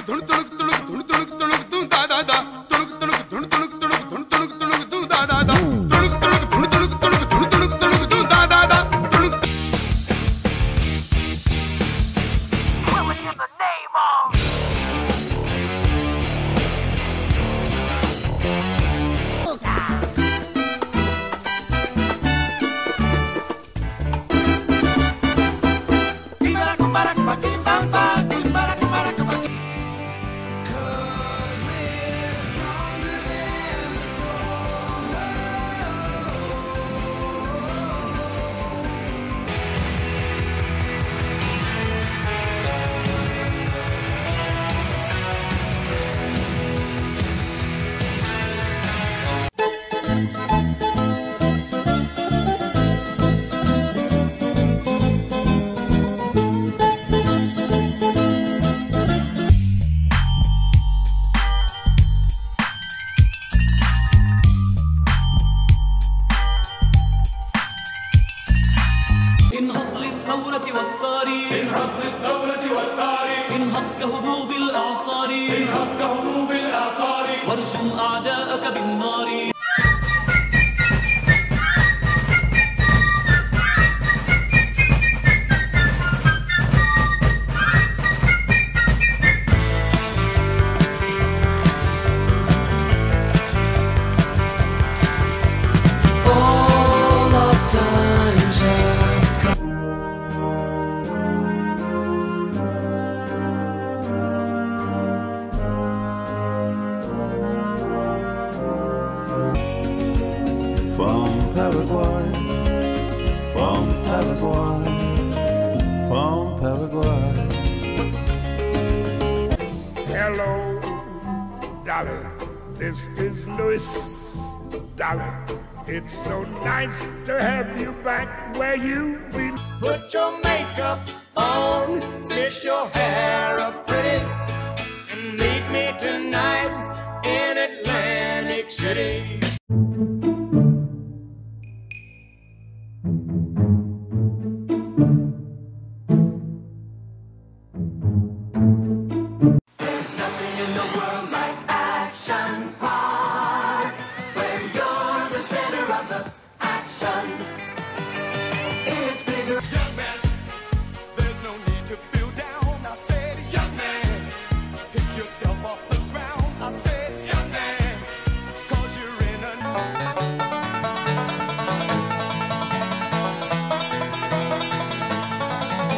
Dolly, this is Louis. Dolly, it's so nice to have you back where you belong. Put your makeup on, fix your hair up pretty, and meet me tonight in Atlantic City.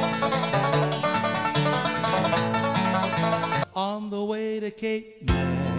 On the way to Cape May,